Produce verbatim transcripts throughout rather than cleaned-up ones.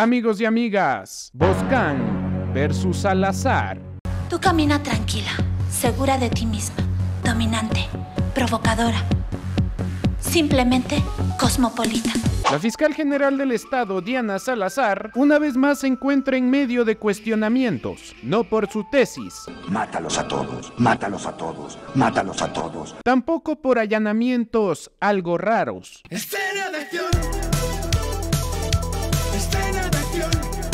Amigos y amigas, Boscan versus Salazar. Tú camina tranquila, segura de ti misma, dominante, provocadora, simplemente cosmopolita. La fiscal general del Estado, Diana Salazar, una vez más se encuentra en medio de cuestionamientos, no por su tesis. Mátalos a todos, mátalos a todos, mátalos a todos. Tampoco por allanamientos algo raros. Escena de acción. Escena de acción.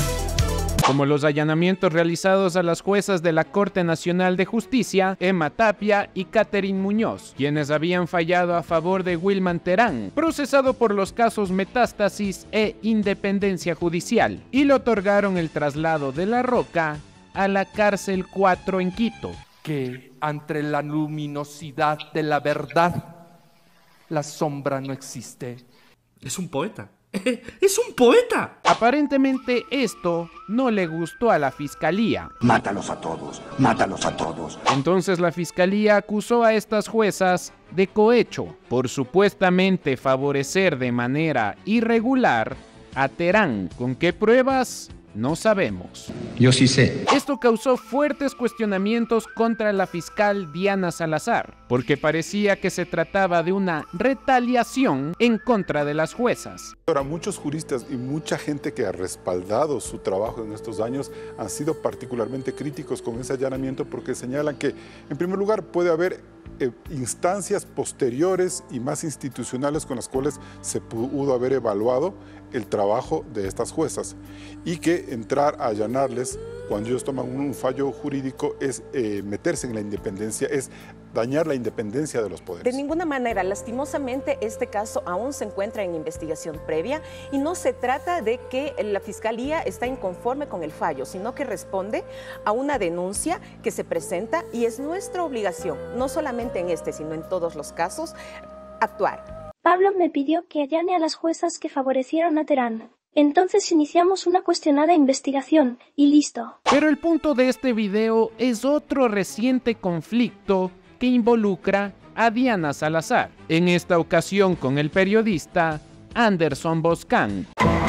Como los allanamientos realizados a las juezas de la Corte Nacional de Justicia, Emma Tapia y Catherine Muñoz, quienes habían fallado a favor de Wilman Terán, procesado por los casos Metástasis e Independencia Judicial, y le otorgaron el traslado de La Roca a la cárcel cuatro en Quito. Que ante la luminosidad de la verdad, la sombra no existe. Es un poeta. ¡Es un poeta! Aparentemente esto no le gustó a la fiscalía. Mátalos a todos, mátalos a todos. Entonces la fiscalía acusó a estas juezas de cohecho por supuestamente favorecer de manera irregular a Terán. ¿Con qué pruebas? No sabemos. Yo sí sé. Esto causó fuertes cuestionamientos contra la fiscal Diana Salazar, porque parecía que se trataba de una retaliación en contra de las juezas. Ahora, muchos juristas y mucha gente que ha respaldado su trabajo en estos años han sido particularmente críticos con ese allanamiento porque señalan que, en primer lugar, puede haber eh, instancias posteriores y más institucionales con las cuales se pudo haber evaluado el trabajo de estas juezas y que entrar a allanarles cuando ellos toman un fallo jurídico es eh, meterse en la independencia, es dañar la independencia de los poderes. De ninguna manera, lastimosamente, este caso aún se encuentra en investigación previa y no se trata de que la Fiscalía está inconforme con el fallo, sino que responde a una denuncia que se presenta y es nuestra obligación, no solamente en este, sino en todos los casos, actuar. Pablo me pidió que allane a las juezas que favorecieron a Terán. Entonces iniciamos una cuestionada investigación y listo. Pero el punto de este video es otro reciente conflicto que involucra a Diana Salazar, en esta ocasión con el periodista Anderson Boscan.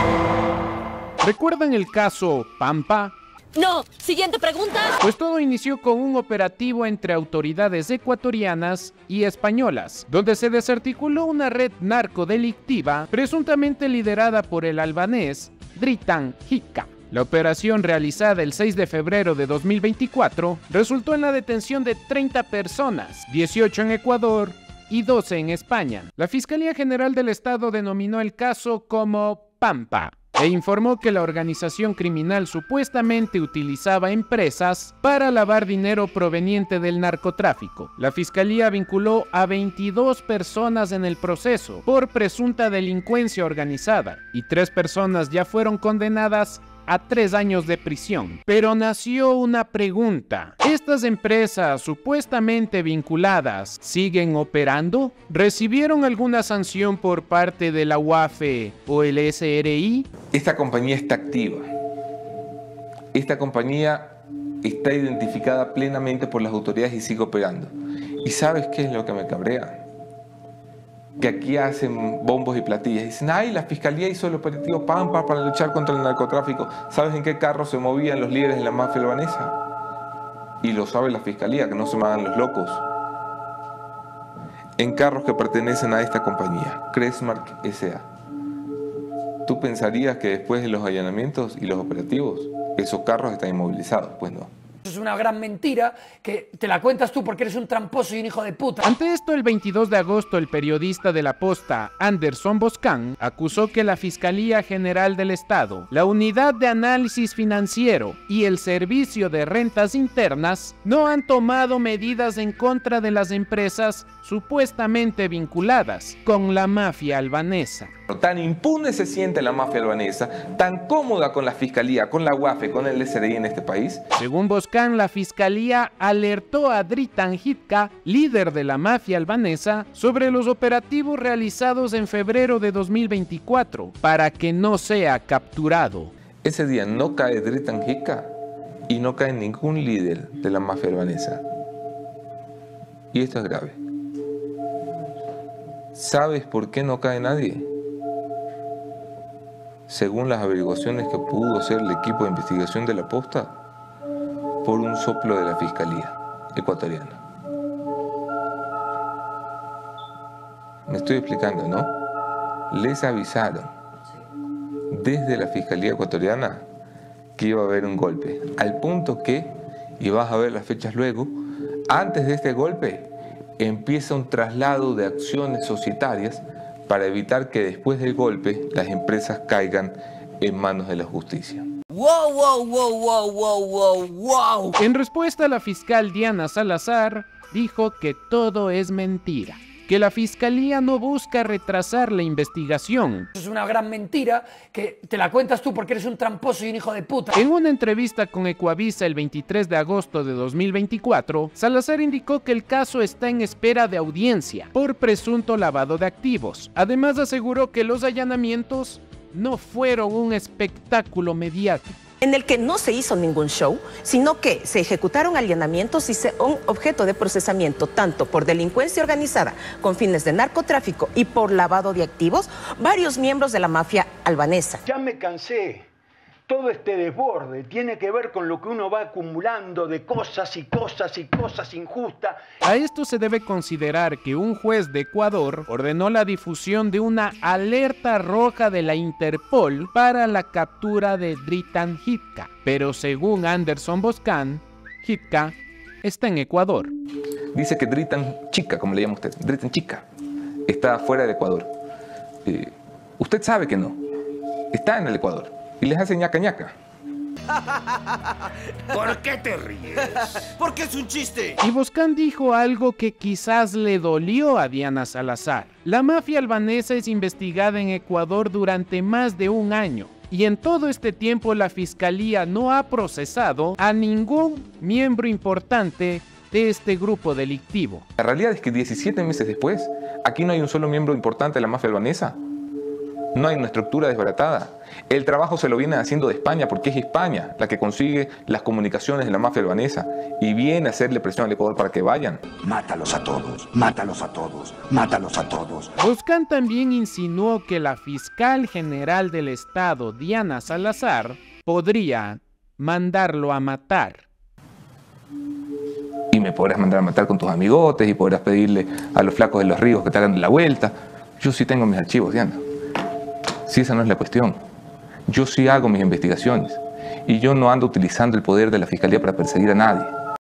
¿Recuerdan el caso Pampa? No, siguiente pregunta. Pues todo inició con un operativo entre autoridades ecuatorianas y españolas, donde se desarticuló una red narcodelictiva presuntamente liderada por el albanés Dritan Hica. La operación, realizada el seis de febrero de dos mil veinticuatro, resultó en la detención de treinta personas, dieciocho en Ecuador y doce en España. La Fiscalía General del Estado denominó el caso como Pampa e informó que la organización criminal supuestamente utilizaba empresas para lavar dinero proveniente del narcotráfico. La Fiscalía vinculó a veintidós personas en el proceso por presunta delincuencia organizada y tres personas ya fueron condenadas a tres años de prisión. Pero nació una pregunta. ¿Estas empresas supuestamente vinculadas siguen operando? ¿Recibieron alguna sanción por parte de la U A F E o el S R I? Esta compañía está activa. Esta compañía está identificada plenamente por las autoridades y sigue operando. ¿Y sabes qué es lo que me cabrea? Que aquí hacen bombos y platillas. Dicen, ay, la Fiscalía hizo el operativo Pampa para luchar contra el narcotráfico. ¿Sabes en qué carro se movían los líderes de la mafia albanesa? Y lo sabe la Fiscalía, que no se me hagan los locos. En carros que pertenecen a esta compañía, Crestmark S A ¿Tú pensarías que después de los allanamientos y los operativos, esos carros están inmovilizados? Pues no. Es una gran mentira que te la cuentas tú porque eres un tramposo y un hijo de puta. Ante esto, el veintidós de agosto, el periodista de La Posta, Anderson Boscan, acusó que la Fiscalía General del Estado, la Unidad de Análisis Financiero y el Servicio de Rentas Internas no han tomado medidas en contra de las empresas supuestamente vinculadas con la mafia albanesa. Tan impune se siente la mafia albanesa, tan cómoda con la Fiscalía, con la U A F E, con el S R I en este país. Según Boscan, la Fiscalía alertó a Dritan Hitka, líder de la mafia albanesa, sobre los operativos realizados en febrero de dos mil veinticuatro para que no sea capturado. Ese día no cae Dritan Hitka y no cae ningún líder de la mafia albanesa. Y esto es grave. ¿Sabes por qué no cae nadie? según las averiguaciones que pudo hacer el equipo de investigación de la Posta, por un soplo de la Fiscalía ecuatoriana. Me estoy explicando, ¿no? Les avisaron desde la Fiscalía ecuatoriana que iba a haber un golpe, al punto que, y vas a ver las fechas luego, antes de este golpe empieza un traslado de acciones societarias para evitar que después del golpe las empresas caigan en manos de la justicia. Wow, wow, wow, wow, wow, wow, wow. En respuesta, la fiscal Diana Salazar dijo que todo es mentira, que la fiscalía no busca retrasar la investigación. Es una gran mentira que te la cuentas tú porque eres un tramposo y un hijo de puta. En una entrevista con Ecuavisa el veintitrés de agosto de dos mil veinticuatro, Salazar indicó que el caso está en espera de audiencia por presunto lavado de activos. Además, aseguró que los allanamientos no fueron un espectáculo mediático, en el que no se hizo ningún show, sino que se ejecutaron allanamientos y son objeto de procesamiento tanto por delincuencia organizada con fines de narcotráfico y por lavado de activos, varios miembros de la mafia albanesa. Ya me cansé. Todo este desborde tiene que ver con lo que uno va acumulando de cosas y cosas y cosas injustas. A esto se debe considerar que un juez de Ecuador ordenó la difusión de una alerta roja de la Interpol para la captura de Dritan Hitka. Pero según Anderson Boscan, Hitka está en Ecuador. Dice que Dritan Chica, como le llama usted, Dritan Chica, está fuera del Ecuador. Eh, usted sabe que no, está en el Ecuador. Y les hace ñaca ñaca. ¿Por qué te ríes? Porque es un chiste. Y Boscan dijo algo que quizás le dolió a Diana Salazar. La mafia albanesa es investigada en Ecuador durante más de un año. Y en todo este tiempo la fiscalía no ha procesado a ningún miembro importante de este grupo delictivo. La realidad es que diecisiete meses después, aquí no hay un solo miembro importante de la mafia albanesa. No hay una estructura desbaratada. El trabajo se lo viene haciendo de España porque es España la que consigue las comunicaciones de la mafia albanesa y viene a hacerle presión al Ecuador para que vayan. Mátalos a todos, mátalos a todos, mátalos a todos. Boscan también insinuó que la fiscal general del Estado, Diana Salazar, podría mandarlo a matar. Y me podrás mandar a matar con tus amigotes y podrás pedirle a los flacos de los ríos que te hagan la vuelta. Yo sí tengo mis archivos, Diana. Si esa no es la cuestión. Yo sí hago mis investigaciones y yo no ando utilizando el poder de la Fiscalía para perseguir a nadie.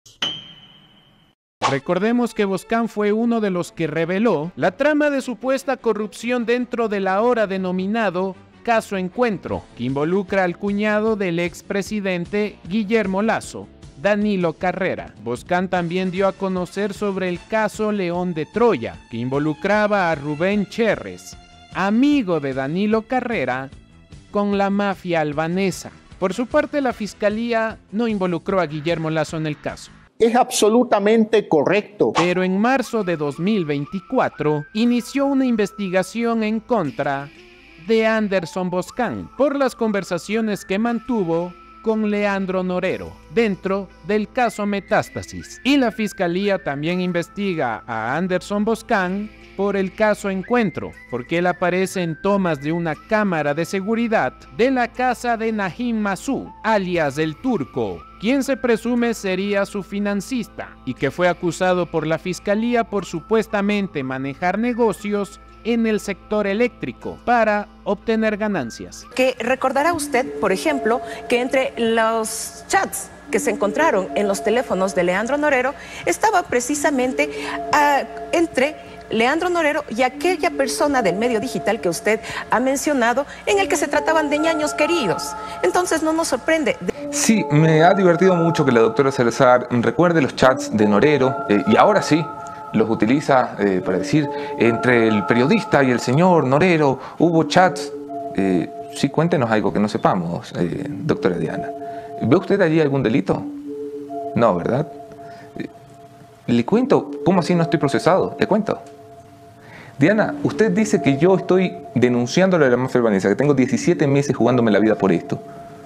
Recordemos que Boscan fue uno de los que reveló la trama de supuesta corrupción dentro del ahora denominado Caso Encuentro, que involucra al cuñado del expresidente Guillermo Lasso, Danilo Carrera. Boscan también dio a conocer sobre el caso León de Troya, que involucraba a Rubén Cherres, amigo de Danilo Carrera, con la mafia albanesa. Por su parte, la fiscalía no involucró a Guillermo Lasso en el caso. Es absolutamente correcto. Pero en marzo de dos mil veinticuatro inició una investigación en contra de Anderson Boscan por las conversaciones que mantuvo con Leandro Norero dentro del caso Metástasis. Y la fiscalía también investiga a Anderson Boscan por el caso Encuentro, porque él aparece en tomas de una cámara de seguridad de la casa de Najim Massoud, alias el Turco, quien se presume sería su financista y que fue acusado por la fiscalía por supuestamente manejar negocios en el sector eléctrico para obtener ganancias. Que recordará usted, por ejemplo, que entre los chats que se encontraron en los teléfonos de Leandro Norero estaba precisamente uh, entre Leandro Norero y aquella persona del medio digital que usted ha mencionado, en el que se trataban de ñaños queridos. Entonces no nos sorprende. Sí, me ha divertido mucho que la doctora Salazar recuerde los chats de Norero eh, y ahora sí los utiliza eh, para decir entre el periodista y el señor Norero hubo chats. Eh, sí, cuéntenos algo que no sepamos, eh, doctora Diana. ¿Ve usted allí algún delito? No, ¿verdad? Eh, le cuento, ¿cómo así no estoy procesado? Le cuento. Diana, usted dice que yo estoy denunciándole a la mafia albanesa, que tengo diecisiete meses jugándome la vida por esto,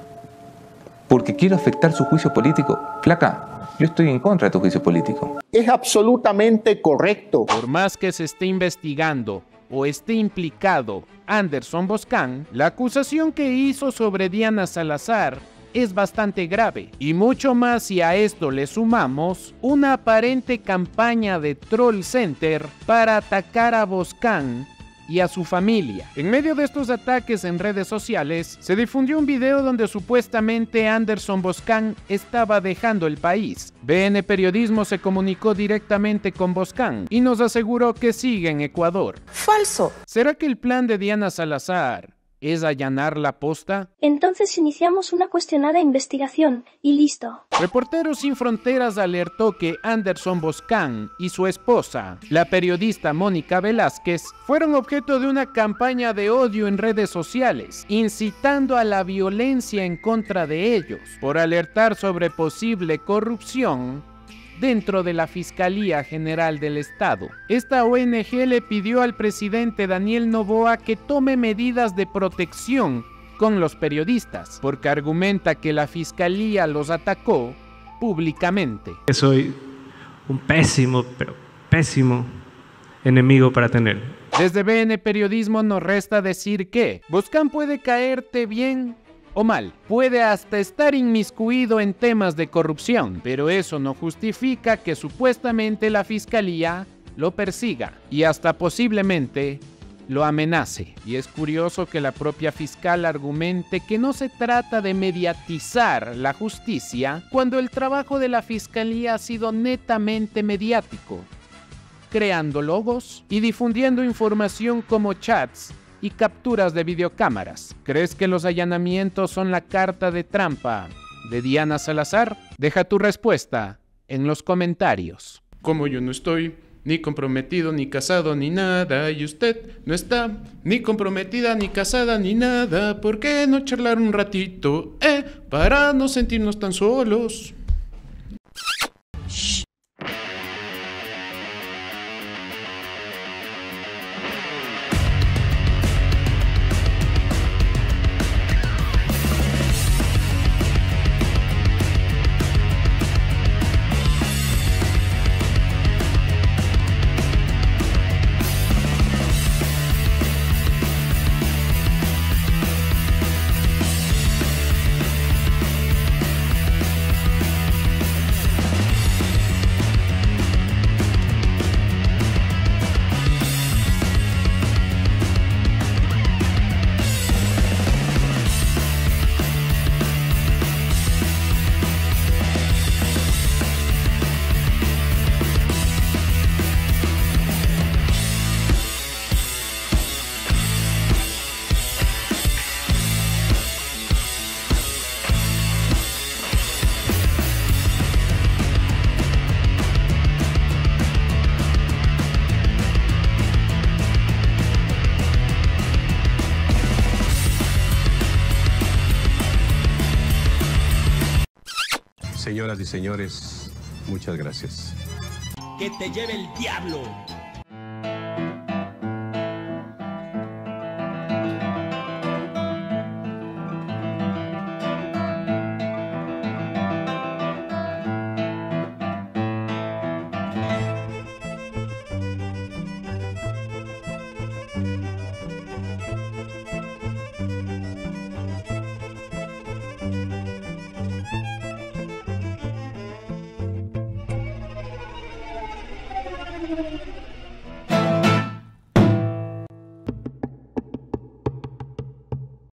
porque quiero afectar su juicio político. Flaca, yo estoy en contra de tu juicio político. Es absolutamente correcto. Por más que se esté investigando o esté implicado Anderson Boscan, la acusación que hizo sobre Diana Salazar es bastante grave, y mucho más si a esto le sumamos una aparente campaña de Troll Center para atacar a Boscan y a su familia. En medio de estos ataques en redes sociales, se difundió un video donde supuestamente Anderson Boscan estaba dejando el país. B N Periodismo se comunicó directamente con Boscan y nos aseguró que sigue en Ecuador. Falso. ¿Será que el plan de Diana Salazar es allanar la posta? Entonces iniciamos una cuestionada investigación, y listo. Reporteros Sin Fronteras alertó que Anderson Boscan y su esposa, la periodista Mónica Velázquez, fueron objeto de una campaña de odio en redes sociales, incitando a la violencia en contra de ellos, por alertar sobre posible corrupción dentro de la Fiscalía General del Estado. Esta O N G le pidió al presidente Daniel Noboa que tome medidas de protección con los periodistas, porque argumenta que la Fiscalía los atacó públicamente. Soy un pésimo, pero pésimo enemigo para tener. Desde B N Periodismo nos resta decir que Boscan puede caerte bien o mal, puede hasta estar inmiscuido en temas de corrupción, pero eso no justifica que supuestamente la Fiscalía lo persiga y hasta posiblemente lo amenace. Y es curioso que la propia fiscal argumente que no se trata de mediatizar la justicia cuando el trabajo de la Fiscalía ha sido netamente mediático, creando logos y difundiendo información como chats y capturas de videocámaras. ¿Crees que los allanamientos son la carta de trampa de Diana Salazar? Deja tu respuesta en los comentarios. Como yo no estoy ni comprometido, ni casado, ni nada, y usted no está ni comprometida, ni casada, ni nada, ¿por qué no charlar un ratito, eh, para no sentirnos tan solos? Señoras y señores, muchas gracias. Que te lleve el diablo. Thank you.